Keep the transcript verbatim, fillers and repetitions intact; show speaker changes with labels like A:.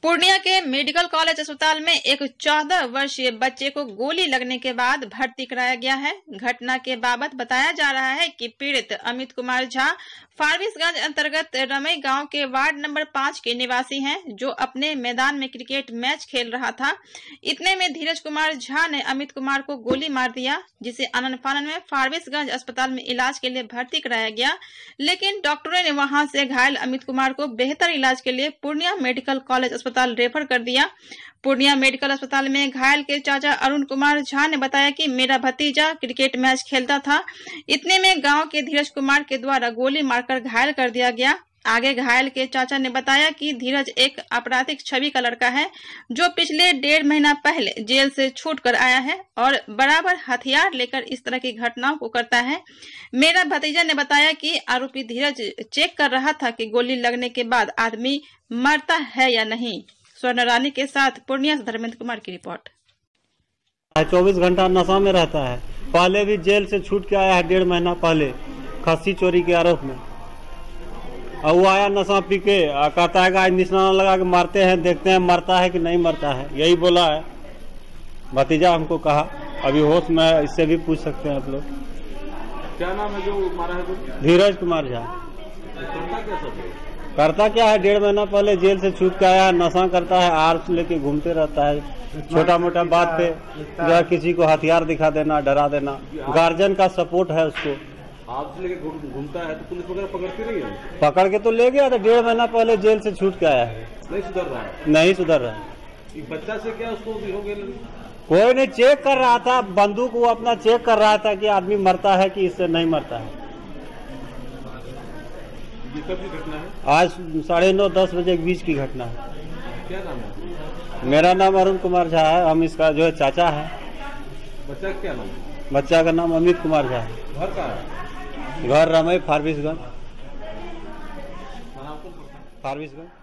A: पूर्णिया के medical college अस्पताल में एक चौदह वर्षीय बच्चे को गोली लगने के बाद भर्ती कराया गया है। घटना के बाबत बताया जा रहा है कि पीड़ित अमित कुमार झा फारबिसगंज अंतर्गत रमई गांव के वार्ड नंबर पाँच के निवासी हैं, जो अपने मैदान में क्रिकेट मैच खेल रहा था। इतने में धीरज कुमार झा ने अमित कुमार को गोली मार दिया, जिसे आनन फानन में फारबिसगंज अस्पताल में इलाज के लिए भर्ती कराया गया, लेकिन डॉक्टरों ने वहां से घायल अमित कुमार को बेहतर इलाज के लिए पूर्णिया मेडिकल कॉलेज अस्पताल रेफर कर दिया। पूर्णिया मेडिकल अस्पताल में घायल के चाचा अरुण कुमार झा ने बताया कि मेरा भतीजा क्रिकेट मैच खेलता था। इतने में गांव के धीरज कुमार के द्वारा गोली मारकर घायल कर दिया गया। आगे घायल के चाचा ने बताया कि धीरज एक आपराधिक छवि का लड़का है, जो पिछले डेढ़ महीना पहले जेल से छूट कर आया है और बराबर हथियार लेकर इस तरह की घटनाओं को करता है। मेरा भतीजा ने बताया कि आरोपी धीरज चेक कर रहा था कि गोली लगने के बाद आदमी मरता है या नहीं। स्वर्ण रानी के साथ पूर्णिया से धर्मेंद्र कुमार की रिपोर्ट।
B: चौबीस घंटा नशा में रहता है। पहले भी जेल से छूट के आया है डेढ़ महीना पहले खस्सी चोरी के आरोप में। और वो आया नशा पी के कहता है कि आज निशाना लगा के मारते हैं, देखते हैं मरता है कि नहीं मरता है। यही बोला है भतीजा हमको कहा। अभी होश में है, इससे भी पूछ सकते हैं आप लोग।
C: क्या नाम है जो मारा है?
B: धीरज कुमार झा।
C: करता क्या सब?
B: करता क्या है, डेढ़ महीना पहले जेल से छूट के आया है, नशा करता है, आर्स लेके घूमते रहता है। छोटा मोटा बात पे जो है किसी को हथियार दिखा देना, डरा देना। गार्जियन का सपोर्ट है उसको।
C: आप लेके घूमता है तो पुलिस वगैरह पकड़ती नहीं है?
B: पकड़ के तो ले गया था, डेढ़ महीना पहले जेल से छूट के आया है।
C: नहीं सुधर रहा है?
B: नहीं सुधर रहा है।
C: ये बच्चा से क्या उसको भी हो गया?
B: कोई नहीं, चेक कर रहा था, बंदूक वो अपना चेक कर रहा था कि आदमी मरता है कि इससे नहीं मरता है।
C: ये कब की घटना है?
B: आज साढ़े नौ दस बजे के बीच की घटना है।
C: क्या नाम है?
B: मेरा नाम अरुण कुमार झा है, हम इसका जो है चाचा है।
C: बच्चा क्या नाम है?
B: बच्चा का नाम अमित कुमार झा है।
C: घर का है?
B: घर रमई फारबिसगंज। फारबिसगंज।